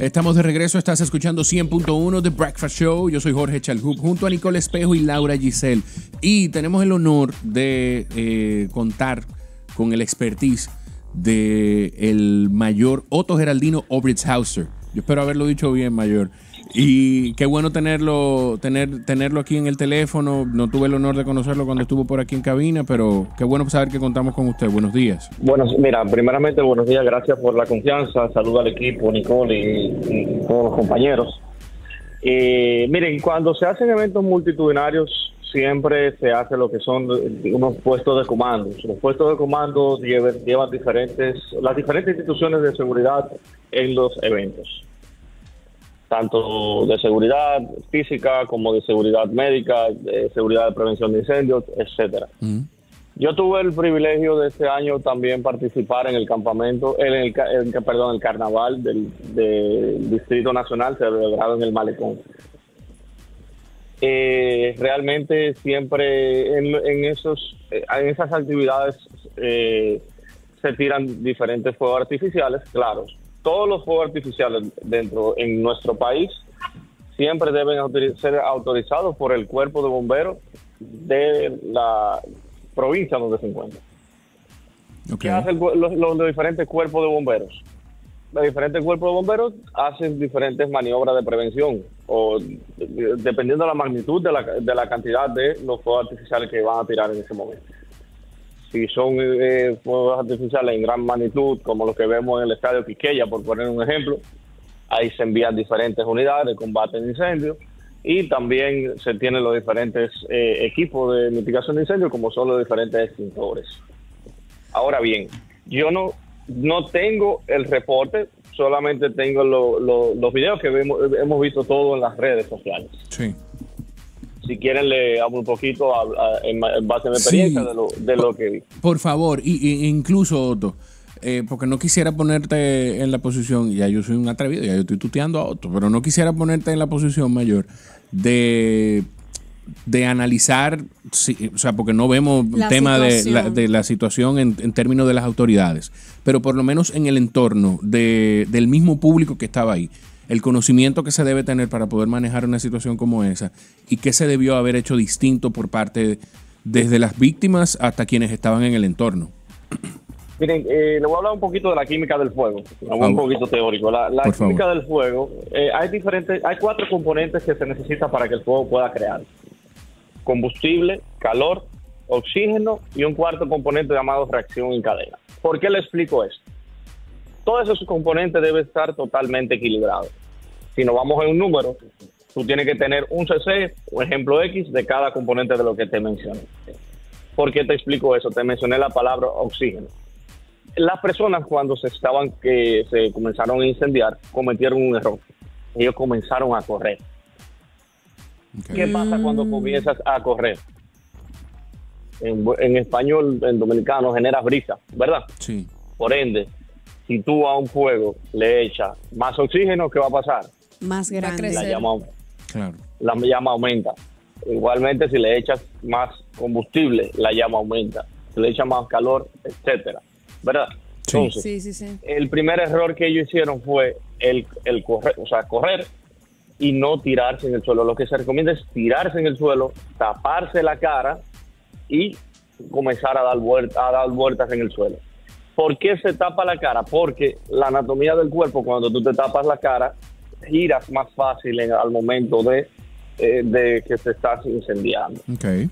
Estamos de regreso, estás escuchando 100.1 The Breakfast Show. Yo soy Jorge Chalhub junto a Nicole Espejo y Laura Giselle. Y tenemos el honor de contar con el expertise del mayor Otto Geraldino Obritzhauser. Yo espero haberlo dicho bien, mayor. Y qué bueno tenerlo aquí en el teléfono. No tuve el honor de conocerlo cuando estuvo por aquí en cabina, pero qué bueno saber que contamos con usted. Buenos días. Bueno, mira, primeramente buenos días, gracias por la confianza. Saludo al equipo, Nicole y todos los compañeros. Miren, cuando se hacen eventos multitudinarios, siempre se hace lo que son unos puestos de comando. Los puestos de comando llevan las diferentes instituciones de seguridad en los eventos, tanto de seguridad física como de seguridad médica, de seguridad de prevención de incendios, etcétera. Yo tuve el privilegio de este año también participar en el campamento, el carnaval del Distrito Nacional, celebrado en el Malecón. Realmente siempre en esas actividades se tiran diferentes fuegos artificiales, claro. Todos los fuegos artificiales en nuestro país siempre deben ser autorizados por el cuerpo de bomberos de la provincia donde se encuentra. ¿Qué hacen los diferentes cuerpos de bomberos? Los diferentes cuerpos de bomberos hacen diferentes maniobras de prevención, o dependiendo de la magnitud de la cantidad de los fuegos artificiales que van a tirar en ese momento. Si son fuegos artificiales en gran magnitud, como los que vemos en el Estadio Quiqueya, por poner un ejemplo, ahí se envían diferentes unidades de combate de incendios y también se tienen los diferentes equipos de mitigación de incendios, como son los diferentes extintores. Ahora bien, yo no tengo el reporte, solamente tengo los videos que hemos visto todos en las redes sociales. Sí. Si quieren, le hablo un poquito en base a mi experiencia de lo que vi. Por favor, y incluso, Otto, porque no quisiera ponerte en la posición, ya yo soy un atrevido, ya yo estoy tuteando a Otto, pero no quisiera ponerte en la posición, mayor, de analizar, o sea, porque no vemos el tema de la situación en términos de las autoridades, pero por lo menos en el entorno del mismo público que estaba ahí. El conocimiento que se debe tener para poder manejar una situación como esa y qué se debió haber hecho distinto por parte desde las víctimas hasta quienes estaban en el entorno. Miren, le voy a hablar un poquito de la química del fuego, un poquito teórico. La química del fuego, hay 4 componentes que se necesitan para que el fuego pueda crear: combustible, calor, oxígeno y un cuarto componente llamado reacción en cadena. ¿Por qué le explico esto? Todos esos componentes deben estar totalmente equilibrados. Si nos vamos en un número, tú tienes que tener un CC, un ejemplo X, de cada componente de lo que te mencioné. ¿Por qué te explico eso? Te mencioné la palabra oxígeno. Las personas, cuando se comenzaron a incendiar, cometieron un error. Ellos comenzaron a correr. Okay. ¿Qué pasa cuando comienzas a correr? En español, en dominicano, generas brisa, ¿verdad? Sí. Por ende, si tú a un fuego le echas más oxígeno, ¿qué va a pasar? Más grande. La llama aumenta. Igualmente, si le echas más combustible, la llama aumenta. Si le echas más calor, etcétera, ¿verdad? Sí. Entonces, sí. El primer error que ellos hicieron fue el correr y no tirarse en el suelo. Lo que se recomienda es tirarse en el suelo, taparse la cara y comenzar a dar vueltas en el suelo. ¿Por qué se tapa la cara? Porque la anatomía del cuerpo, cuando tú te tapas la cara, giras más fácil al momento de que se está incendiando. Okay.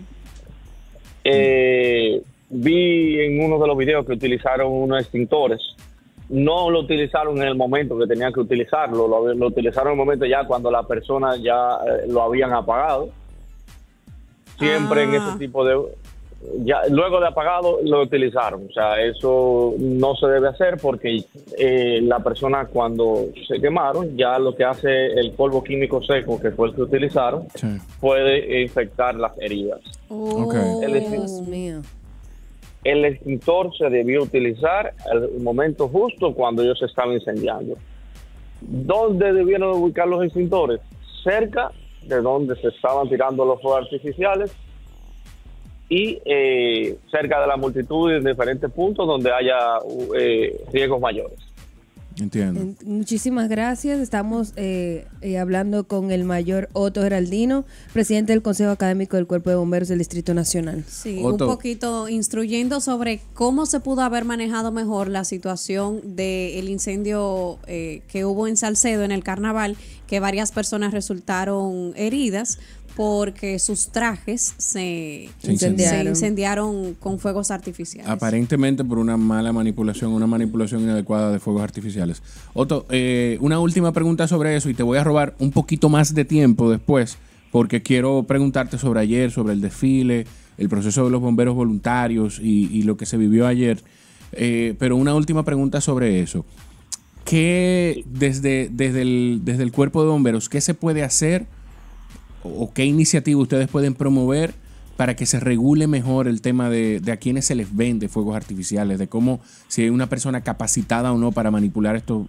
Vi en uno de los videos que utilizaron unos extintores. No lo utilizaron en el momento que tenían que utilizarlo, lo utilizaron en el momento ya cuando la persona ya lo habían apagado. Siempre en ese tipo de... Ya luego de apagado lo utilizaron. O sea, eso no se debe hacer porque la persona, cuando se quemaron, ya lo que hace el polvo químico seco, que fue el que utilizaron, sí, puede infectar las heridas. Dios mío. El extintor se debió utilizar al momento justo cuando ellos se estaban incendiando. ¿Dónde debieron ubicar los extintores? Cerca de donde se estaban tirando los fuegos artificiales y cerca de la multitud en diferentes puntos donde haya riesgos mayores. Entiendo. Muchísimas gracias. Estamos hablando con el mayor Otto Geraldino, presidente del Consejo Académico del Cuerpo de Bomberos del Distrito Nacional. Sí, Otto, un poquito instruyendo sobre cómo se pudo haber manejado mejor la situación del incendio que hubo en Salcedo en el carnaval, que varias personas resultaron heridas porque sus trajes se incendiaron con fuegos artificiales. Aparentemente por una mala manipulación, una manipulación inadecuada de fuegos artificiales. Otto, una última pregunta sobre eso y te voy a robar un poquito más de tiempo después porque quiero preguntarte sobre ayer, sobre el desfile, el proceso de los bomberos voluntarios y lo que se vivió ayer. Pero una última pregunta sobre eso. ¿Qué desde el cuerpo de bomberos, qué se puede hacer o qué iniciativa ustedes pueden promover para que se regule mejor el tema de a quiénes se les vende fuegos artificiales, de cómo si hay una persona capacitada o no para manipular esto,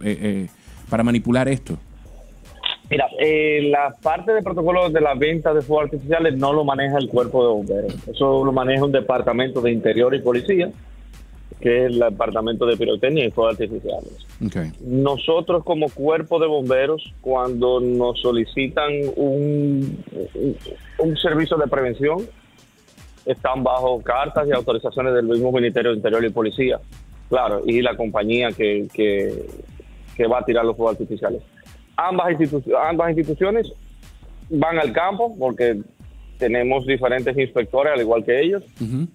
Mira, la parte de protocolo de la venta de fuegos artificiales no lo maneja el cuerpo de bomberos. Eso lo maneja un departamento de Interior y Policía, que es el departamento de pirotecnia y fuegos artificiales. Okay. Nosotros como cuerpo de bomberos, cuando nos solicitan un servicio de prevención, están bajo cartas y autorizaciones del mismo Ministerio de Interior y Policía, claro, y la compañía que va a tirar los fuegos artificiales. Ambas instituciones van al campo porque tenemos diferentes inspectores, al igual que ellos,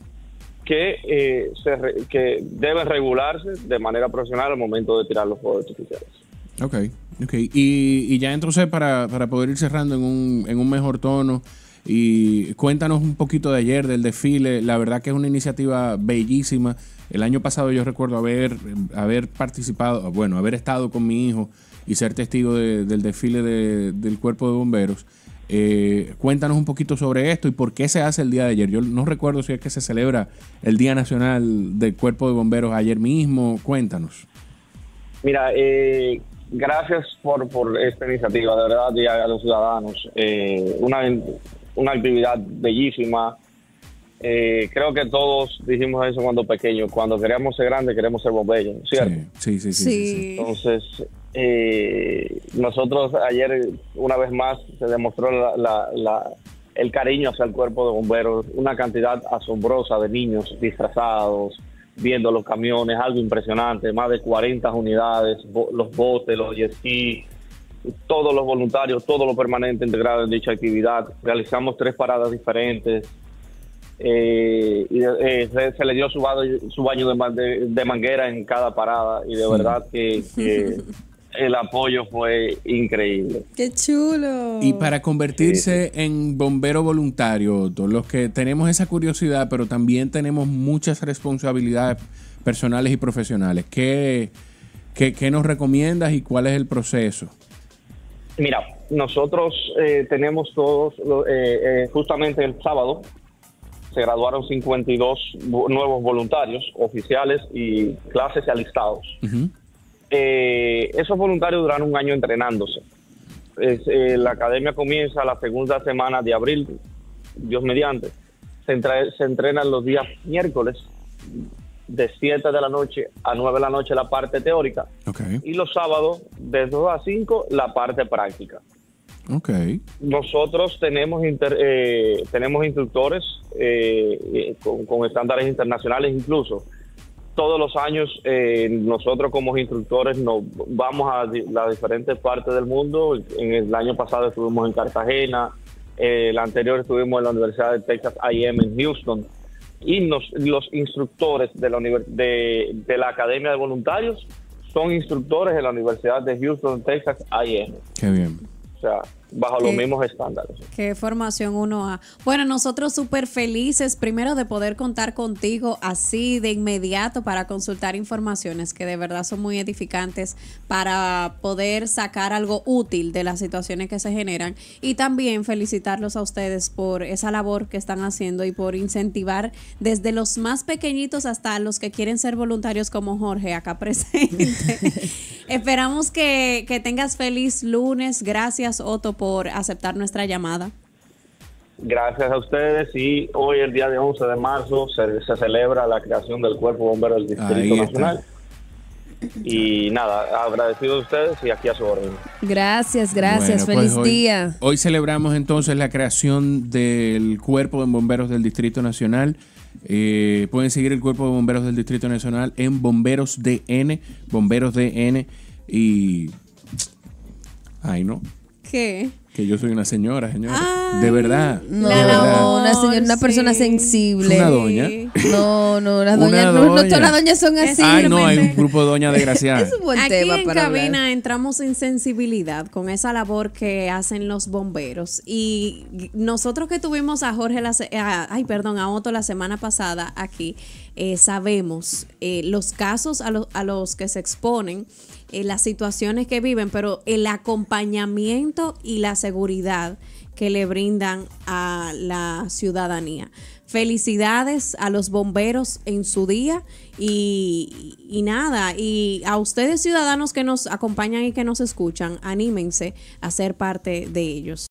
que deben regularse de manera profesional al momento de tirar los fuegos artificiales. Ok. Y ya entonces para poder ir cerrando en un mejor tono, y cuéntanos un poquito de ayer, del desfile. La verdad que es una iniciativa bellísima. El año pasado yo recuerdo haber participado, bueno, haber estado con mi hijo y ser testigo del desfile del Cuerpo de Bomberos. Cuéntanos un poquito sobre esto y por qué se hace el día de ayer. Yo no recuerdo si es que se celebra el Día Nacional del Cuerpo de Bomberos ayer mismo. Cuéntanos. Mira, gracias por esta iniciativa, de verdad, y a los ciudadanos. Una actividad bellísima. Creo que todos dijimos eso cuando pequeños. Cuando queremos ser grandes, queremos ser bomberos, ¿cierto? Sí. Entonces, nosotros ayer, una vez más, se demostró el cariño hacia el cuerpo de bomberos. Una cantidad asombrosa de niños disfrazados, viendo los camiones, algo impresionante. Más de 40 unidades, los botes, los jet ski, todos los voluntarios, todos los permanentes integrados en dicha actividad. Realizamos 3 paradas diferentes. Se le dio su baño de manguera en cada parada y de verdad que el apoyo fue increíble. ¡Qué chulo! Y para convertirse en bombero voluntario, Otto, los que tenemos esa curiosidad, pero también tenemos muchas responsabilidades personales y profesionales, ¿qué nos recomiendas y cuál es el proceso? Mira, nosotros tenemos todos, justamente el sábado, se graduaron 52 nuevos voluntarios, oficiales y clases y alistados. Esos voluntarios duraron 1 año entrenándose. La academia comienza la segunda semana de abril, Dios mediante. Se entrenan los días miércoles, de 7 de la noche a 9 de la noche la parte teórica. Y los sábados, de 2 a 5, la parte práctica. Nosotros tenemos instructores con estándares internacionales incluso. Todos los años nosotros como instructores nos vamos a las diferentes partes del mundo. En el año pasado estuvimos en Cartagena, el anterior estuvimos en la Universidad de Texas A&M en Houston, y los instructores de la Academia de Voluntarios son instructores de la Universidad de Houston, Texas A&M. Qué bien. O sea, bajo los mismos estándares. Qué formación uno ha. Bueno, nosotros súper felices, primero de poder contar contigo así de inmediato para consultar informaciones que de verdad son muy edificantes para poder sacar algo útil de las situaciones que se generan, y también felicitarlos a ustedes por esa labor que están haciendo y por incentivar desde los más pequeñitos hasta los que quieren ser voluntarios como Jorge acá presente. Esperamos que tengas feliz lunes. Gracias, Otto, por aceptar nuestra llamada. Gracias a ustedes, y hoy, el día de 11 de marzo, se celebra la creación del Cuerpo Bombero del Distrito Nacional. Y nada, agradecido a ustedes y aquí a su orden. Gracias, Bueno, feliz pues día. Hoy celebramos entonces la creación del Cuerpo de Bomberos del Distrito Nacional. Pueden seguir el Cuerpo de Bomberos del Distrito Nacional en Bomberos DN. Y... Ay, no. ¿Qué? Que yo soy una señora. Ay, de verdad. No, de verdad. una señora, una persona sí. sensible. Una doña. No, las Una doñas, no doña. todas las doñas son así. Ay, no, hay un grupo de doñas desgraciadas. Es un buen Aquí tema en para cabina hablar. entramos en sensibilidad con esa labor que hacen los bomberos. Y nosotros que tuvimos a a Otto la semana pasada aquí, sabemos los casos a los que se exponen, las situaciones que viven, pero el acompañamiento y la seguridad que le brindan a la ciudadanía. Felicidades a los bomberos en su día y nada, y a ustedes ciudadanos que nos acompañan y que nos escuchan, anímense a ser parte de ellos.